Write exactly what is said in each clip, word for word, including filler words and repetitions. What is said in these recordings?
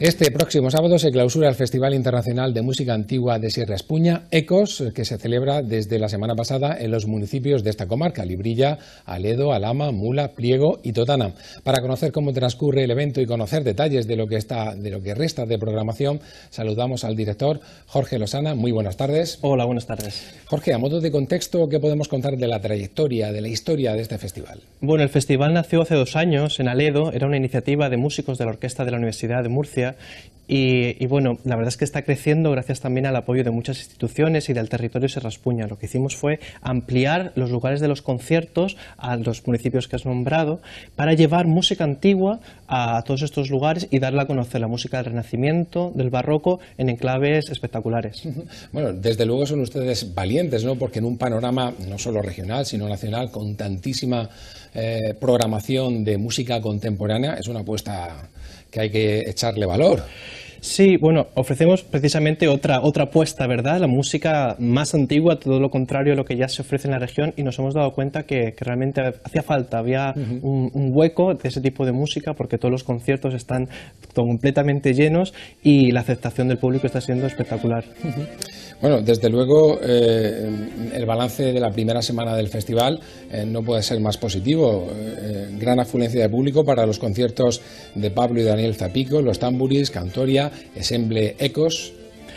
Este próximo sábado se clausura el Festival Internacional de Música Antigua de Sierra Espuña, ECOS, que se celebra desde la semana pasada en los municipios de esta comarca, Librilla, Aledo, Alhama, Mula, Pliego y Totana. Para conocer cómo transcurre el evento y conocer detalles de lo que está, de lo que resta de programación, saludamos al director Jorge Losana. Muy buenas tardes. Hola, buenas tardes. Jorge, a modo de contexto, ¿qué podemos contar de la trayectoria, de la historia de este festival? Bueno, el festival nació hace dos años en Aledo, era una iniciativa de músicos de la Orquesta de la Universidad de Murcia. Y, y bueno, la verdad es que está creciendo gracias también al apoyo de muchas instituciones y del territorio Sierra Espuña. Lo que hicimos fue ampliar los lugares de los conciertos a los municipios que has nombrado para llevar música antigua a todos estos lugares y darla a conocer, la música del Renacimiento, del Barroco, en enclaves espectaculares. Bueno, desde luego son ustedes valientes, ¿no? Porque en un panorama no solo regional, sino nacional, con tantísima eh, programación de música contemporánea, es una apuesta que hay que echarle valor. Sí, bueno, ofrecemos precisamente otra, otra apuesta, ¿verdad? La música más antigua, todo lo contrario a lo que ya se ofrece en la región, y nos hemos dado cuenta que, que realmente hacía falta, había uh-huh. un, un hueco de ese tipo de música, porque todos los conciertos están completamente llenos y la aceptación del público está siendo espectacular. Uh-huh. Bueno, desde luego eh, el balance de la primera semana del festival eh, no puede ser más positivo. Eh, gran afluencia de público para los conciertos de Pablo y Daniel Zapico, los Tamburis, Cantoria, Ensemble ECOS.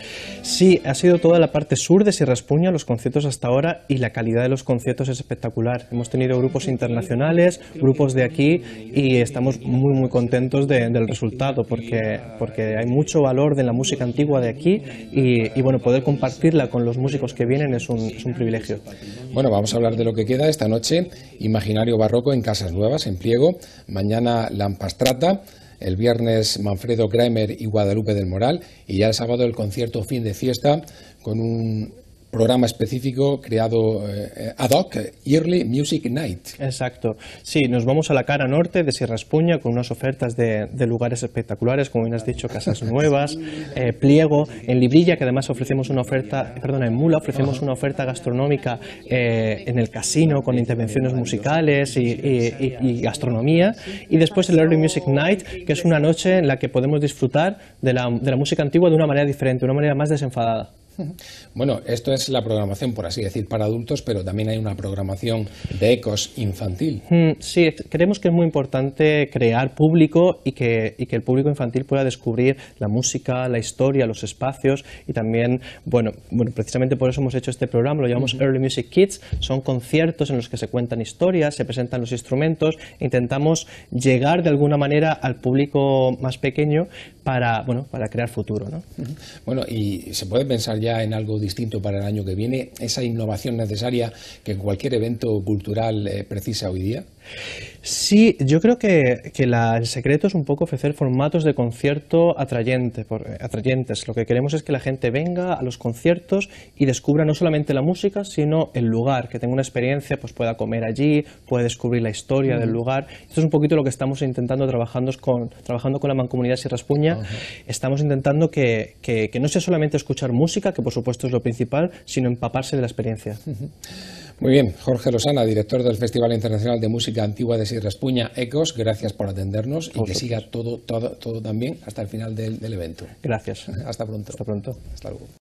Sí, ha sido toda la parte sur de Sierra Espuña, los conciertos hasta ahora, y la calidad de los conciertos es espectacular. Hemos tenido grupos internacionales, grupos de aquí, y estamos muy muy contentos de, del resultado, porque, porque hay mucho valor de la música antigua de aquí, y, y bueno, poder compartirla con los músicos que vienen es un, es un privilegio. Bueno, vamos a hablar de lo que queda esta noche. Imaginario barroco en Casas Nuevas, en Pliego. Mañana Lampastrata. El viernes Manfredo Kramer y Guadalupe del Moral, y ya el sábado el concierto fin de fiesta con un programa específico creado eh, ad hoc, Yearly Music Night. Exacto. Sí, nos vamos a la cara norte de Sierra Espuña con unas ofertas de, de lugares espectaculares, como bien has dicho, Casas Nuevas, eh, Pliego, en Librilla, que además ofrecemos una oferta, perdona, en Mula ofrecemos una oferta gastronómica eh, en el casino con intervenciones musicales y, y, y, y gastronomía, y después el Early Music Night, que es una noche en la que podemos disfrutar de la, de la música antigua de una manera diferente, de una manera más desenfadada. Bueno, esto es la programación, por así decir, para adultos, pero también hay una programación de ECOS infantil. Sí, creemos que es muy importante crear público y que, y que el público infantil pueda descubrir la música, la historia, los espacios, y también, bueno, bueno precisamente por eso hemos hecho este programa, lo llamamos uh-huh. Early Music Kids. Son conciertos en los que se cuentan historias, se presentan los instrumentos, e intentamos llegar de alguna manera al público más pequeño para, bueno, para crear futuro, ¿no? Uh-huh. Bueno, y se puede pensar ya en algo distinto para el año que viene, esa innovación necesaria que cualquier evento cultural eh, precisa hoy día. Sí, yo creo que, que la, el secreto es un poco ofrecer formatos de concierto atrayente, por, eh, atrayentes. Lo que queremos es que la gente venga a los conciertos y descubra no solamente la música, sino el lugar, que tenga una experiencia, pues pueda comer allí, pueda descubrir la historia uh-huh. del lugar. Esto es un poquito lo que estamos intentando trabajando con, trabajando con la Mancomunidad Sierra Espuña. Uh-huh. Estamos intentando que, que, que no sea solamente escuchar música, que por supuesto es lo principal, sino empaparse de la experiencia. Uh-huh. Muy bien, Jorge Losana, director del Festival Internacional de Música Antigua de Sierra Espuña, ECOS, gracias por atendernos y que siga todo, todo, todo tan bien hasta el final del, del evento. Gracias. Hasta pronto. Hasta pronto. Hasta luego.